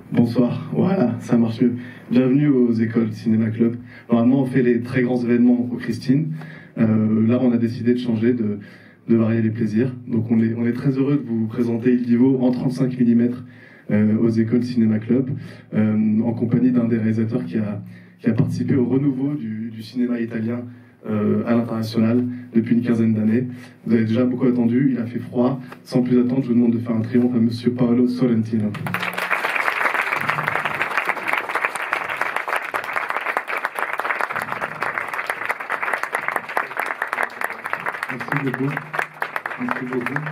Bonsoir, voilà, ça marche mieux. Bienvenue aux écoles Cinéma Club. Normalement, on fait les très grands événements au Christine. Là, on a décidé de changer, de varier les plaisirs. Donc, on est très heureux de vous présenter Il Divo en 35 mm aux écoles Cinéma Club, en compagnie d'un des réalisateurs qui a participé au renouveau du cinéma italien à l'international depuis une quinzaine d'années. Vous avez déjà beaucoup attendu, il a fait froid. Sans plus attendre, je vous demande de faire un triomphe à Monsieur Paolo Sorrentino. Merci beaucoup. Merci beaucoup.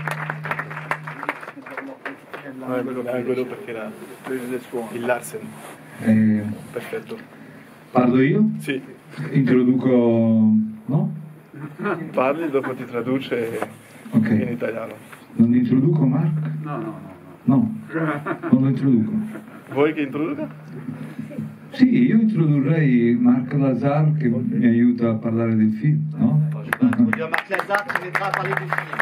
L'angolo perché era il Larsen. Perfetto. Parlo io? Sì. Introduco... no? Parli, dopo ti traduce Ok. in italiano. Non introduco Mark? No. No, non lo introduco. Vuoi che introduca? Sì, io introdurrei Marc Lazar che mi aiuta a parlare del film, no? Je vais introduire Marc Lazar qui m'aidera à parler du film.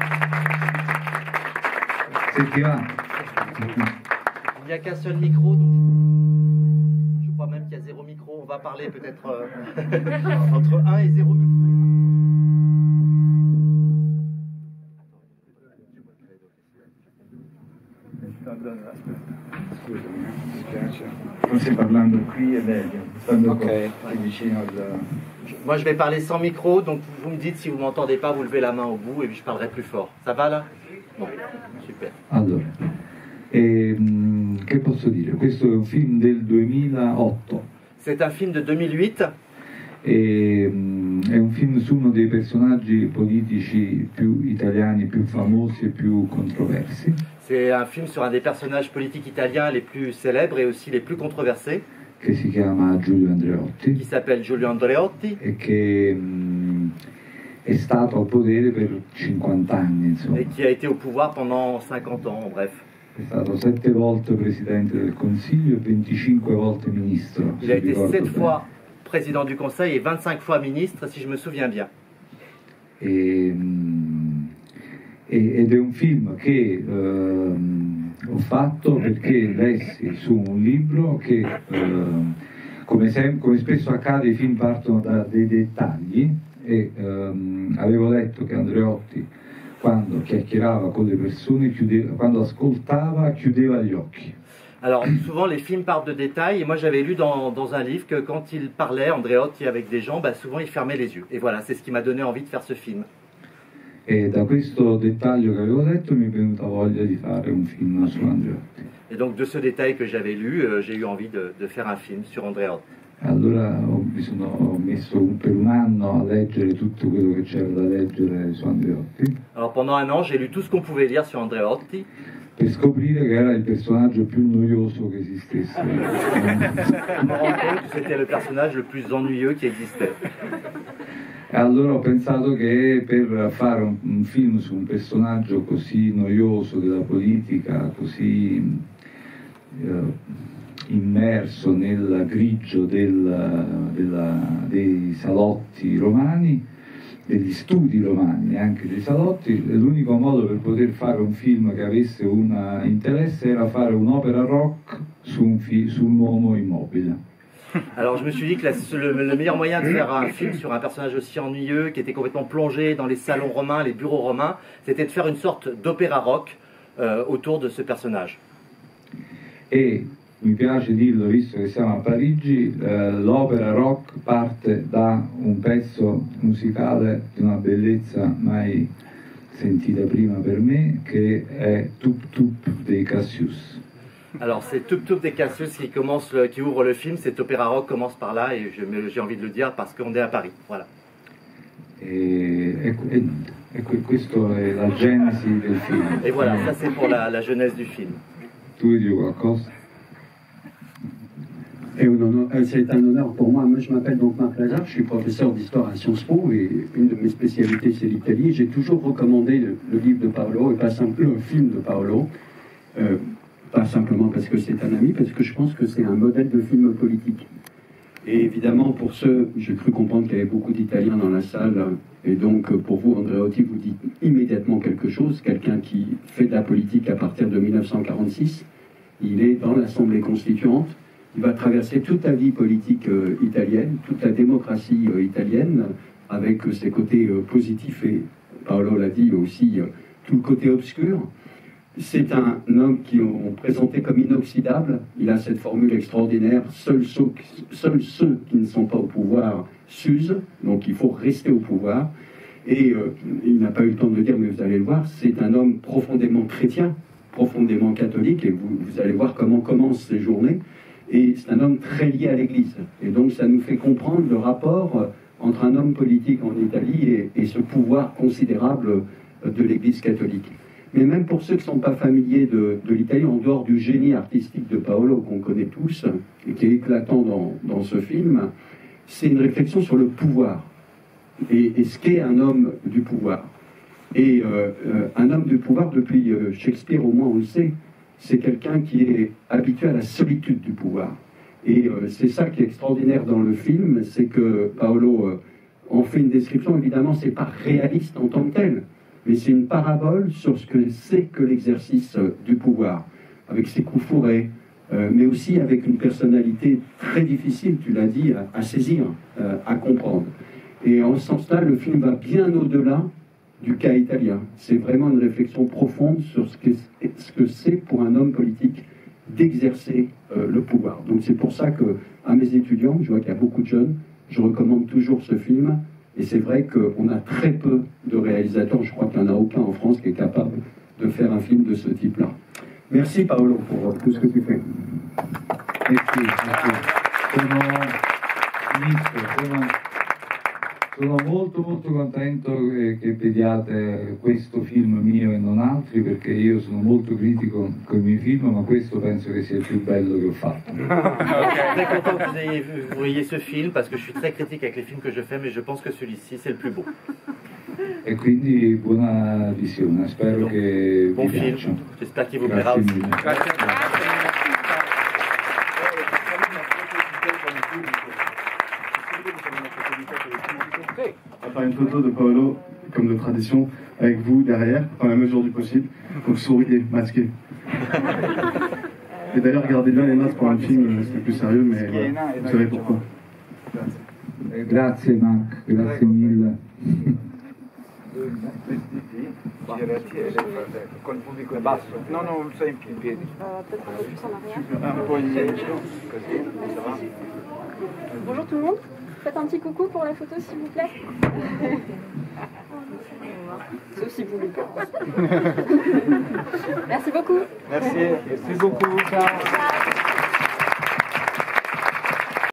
Se ti va. Il n'y a qu'un seul micro, donc je crois même qu'il y a 0 micro. On va parler peut-être entre 1 et 0 micro. Scusami, mi spiace. Forse parlando qui è meglio, stando Ok. qui vicino al... Moi, je vais parler sans micro, donc vous me dites si vous m'entendez pas, vous levez la main au bout et puis je parlerai plus fort. Ça va là? Bon, super. Allora, che posso dire? Questo è un film del 2008. C'est un film de 2008. È un film su uno dei personaggi politici più italiani, più famosi e più controversi. C'est un film sur un des personnages politiques italiens les plus célèbres et aussi les plus controversés, Che si chiama Giulio Andreotti qui s'appelle Giulio Andreotti e che è stato al potere per 50 anni, insomma. et qui a été au pouvoir pendant 50 ans, bref. È stato 7 volte Presidente del Consiglio e 25 volte Ministro. Il se a été ricordo 7 bene. fois président du Conseil et 25 fois ministre, si je me souviens bien. Ed è un film che ho fatto perché lessi su un libro che, come spesso accade, i film partono da dei dettagli e avevo letto che Andreotti, quando chiacchierava con le persone, quando ascoltava, chiudeva gli occhi. Alors, souvent, les films partent de détails, et moi, j'avais lu dans un livre que quand il parlait, Andreotti, avec des gens, bah, souvent, il fermait les yeux. Et voilà, c'est ce qui m'a donné envie de faire ce film. E da questo dettaglio che avevo letto mi è venuta voglia di fare un film su Andreotti. Et donc, de ce détail que j'avais lu, j'ai eu envie de faire un film sur Andreotti. Allora ho messo per un anno a leggere tutto quello che c'era da leggere su Andreotti, Alors, pendant un an, j'ai lu tout ce qu'on pouvait lire sur Andreotti, per scoprire che era il personaggio più noioso che esistesse. pour me rendre compte que c'était le personnage le plus ennuyeux qui existait. E allora ho pensato che per fare un film su un personaggio così noioso della politica, così immerso nel grigio dei salotti romani, degli studi romani, neanche dei salotti, l'unico modo per poter fare un film che avesse un interesse era fare un'opera rock su un uomo immobile. Alors je me suis dit que le meilleur moyen de faire un film sur un personnage aussi ennuyeux, qui était complètement plongé dans les salons romains, les bureaux romains, c'était de faire une sorte d'opéra rock autour de ce personnage. E mi piace dirlo, visto che siamo a Parigi, l'opera rock parte da un pezzo musicale di una bellezza mai sentita prima per me, che è Tup Tup dei Cassius. Alors c'est Tup Tup des Cassius qui ouvre le film, cet opéra rock commence par là et j'ai envie de le dire parce qu'on est à Paris, voilà. Questa è la genesi del film. Et voilà, ça c'est pour la genèse du film. Tu vuoi dire qualcosa? C'est un honneur pour moi. Moi, je m'appelle donc Marc Lazar, je suis professeur d'histoire à Sciences Po et une de mes spécialités, c'est l'Italie. J'ai toujours recommandé le livre de Paolo et pas simplement le film de Paolo. Pas simplement parce que c'est un ami, parce que je pense que c'est un modèle de film politique. Et évidemment, pour ceux, j'ai cru comprendre qu'il y avait beaucoup d'Italiens dans la salle, et donc pour vous, Andreotti, vous dites immédiatement quelque chose, quelqu'un qui fait de la politique à partir de 1946, il est dans l'Assemblée constituante, il va traverser toute la vie politique italienne, toute la démocratie italienne, avec ses côtés positifs et, Paolo l'a dit aussi, tout le côté obscur. C'est un homme qui ont présenté comme inoxydable. Il a cette formule extraordinaire, seuls ceux qui ne sont pas au pouvoir s'usent, donc il faut rester au pouvoir. Et il n'a pas eu le temps de le dire, mais vous allez le voir, c'est un homme profondément chrétien, profondément catholique, et vous allez voir comment commencent ses journées. Et c'est un homme très lié à l'Église. Et donc ça nous fait comprendre le rapport entre un homme politique en Italie et ce pouvoir considérable de l'Église catholique. Mais même pour ceux qui ne sont pas familiers de l'Italie, en dehors du génie artistique de Paolo qu'on connaît tous, et qui est éclatant dans ce film, c'est une réflexion sur le pouvoir, et ce qu'est un homme du pouvoir. Et un homme du pouvoir, depuis Shakespeare au moins on le sait, c'est quelqu'un qui est habitué à la solitude du pouvoir. Et c'est ça qui est extraordinaire dans le film, c'est que Paolo en fait une description, évidemment c'est pas réaliste en tant que tel, mais c'est une parabole sur ce que c'est que l'exercice du pouvoir, avec ses coups fourrés, mais aussi avec une personnalité très difficile, tu l'as dit, à saisir, à comprendre. Et en ce sens-là, le film va bien au-delà du cas italien. C'est vraiment une réflexion profonde sur ce que c'est pour un homme politique d'exercer le pouvoir. Donc c'est pour ça que, à mes étudiants, je vois qu'il y a beaucoup de jeunes, je recommande toujours ce film. Et c'est vrai qu'on a très peu de réalisateurs, je crois qu'il n'y en a aucun en France qui est capable de faire un film de ce type-là. Merci Paolo pour tout ce que tu fais. Sono molto contento che vediate questo film mio e non altri, perché io sono molto critico con i miei film, ma questo penso che sia il più bello che ho fatto. Je suis très content que vous voyez ce film, parce que je suis très critique avec les films que je fais, mais je pense que celui-ci c'est le plus beau. E quindi buona visione, spero Donc, che bon vi film, piaccia. j'espère qu'il vous plaira aussi. On va faire une photo de Paolo, comme de tradition, avec vous derrière, dans la mesure du possible. Donc souriez, masquez. Et d'ailleurs, regardez bien les masques pour un film, c'est plus sérieux, mais voilà, vous savez pourquoi. Grazie Marc, grazie mille. Col pubblico in basso? No, non sei in piedi. Peut-être un peu plus en arrière. Un po' indietro. Bonjour tout le monde. Faites un petit coucou pour la photo s'il vous plaît. Sauf si vous loupez. Merci beaucoup. Merci beaucoup. Ciao.